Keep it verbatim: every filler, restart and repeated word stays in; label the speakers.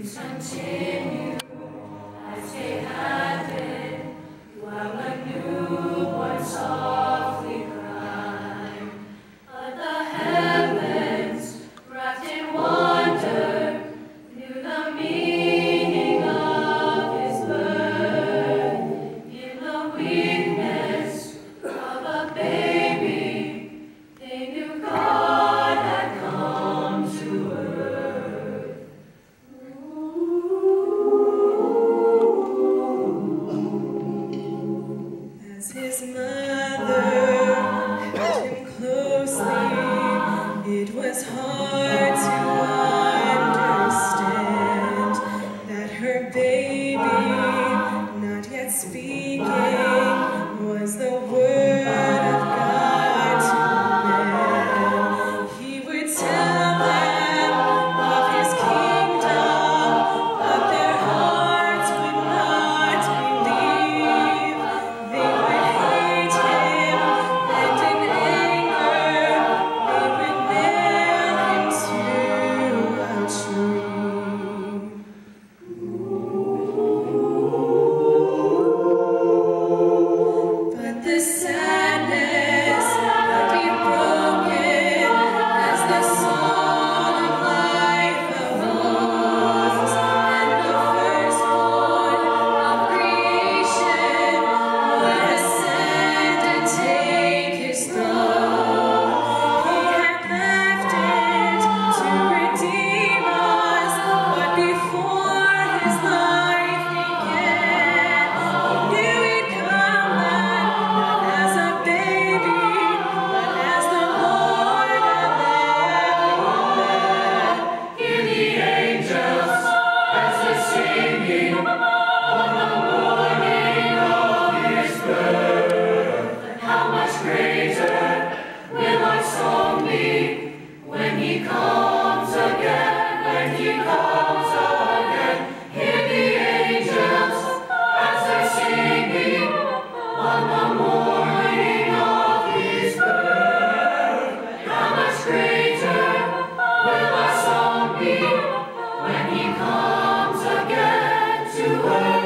Speaker 1: continue as they had been, while a newborn softly cried. But the heavens, wrapped in wonder, knew the meaning of his birth. In the weakness of a baby, they knew God had come to earth. As his mother held him closely, it was hard to understand that her baby, not yet speaking, was the word of God to men. He would tell them of his kingdom, but their hearts would not believe. They would hate him, and in anger they would nail him to a tree. But the sadness would be broken as the song of life evolves, and the firstborn of creation would ascend and take his throne. He had left it to redeem us, but before his life began, he knew he'd come back, not as a baby, but as the Lord of every man. Hear the angels as they're singing on the morning of his birth. But how much greater will our song be when he comes again, when he comes again. Hear the angels as they're singing on the morning of his birth. How much greater will our song be when he comes again to earth.